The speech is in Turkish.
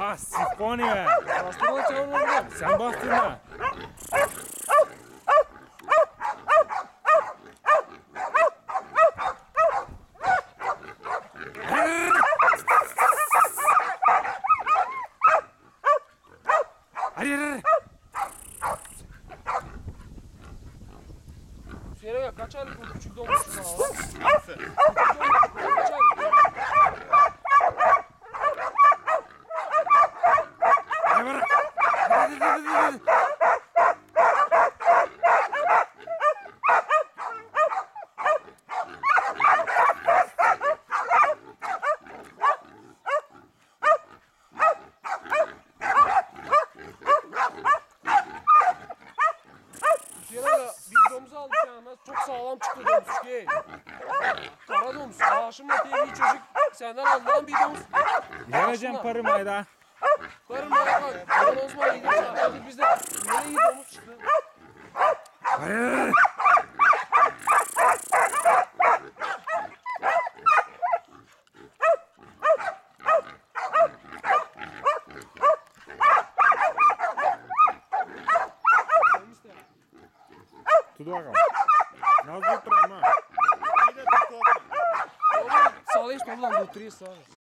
Ah sifoni be. Bastırma çağırın oğlum. Sen bastırma. Hayır. Hüseyin'e gel, kaç aylık bu küçük domuz sana lan? Küçük domuz, kaç aylık? Hüseyin'e gel, bir domuz aldık yani. Çok sağlam çıktı domuz ki. Kara domuz. Haşim'le diye bir çocuk senden alınan bir domuz. Vereceğim parımı Ayda. Karım bana bak. Kara domuz bana gidiyor. Çarptık biz de. Nereye iyi domuz çıktı? Hayır. Tut bakalım. Nasıl tutturam ha? Oğlum sağlayış toplam bu oturuyor sağ.